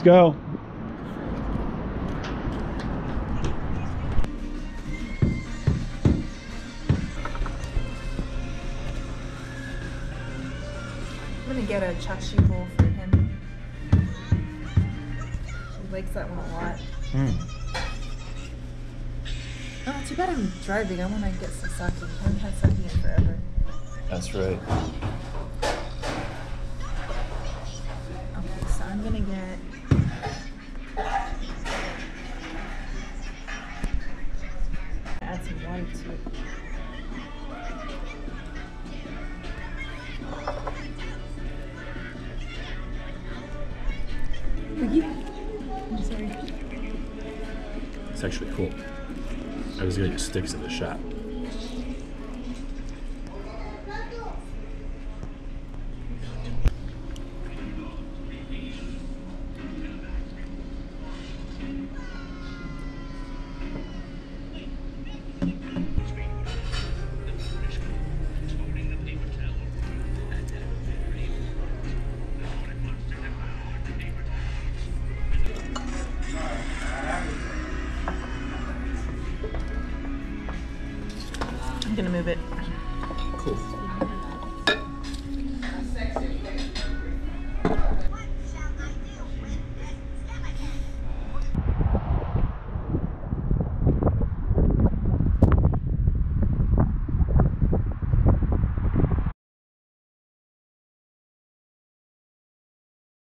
go. I'm gonna get a chashi bowl for him. He likes that one a lot. Oh, too bad I'm driving. I want to get some sake. I haven't had sake in forever. That's right. Okay, so I'm gonna get add some water to it. I'm sorry. It's actually cool. I was gonna get sticks in the shop.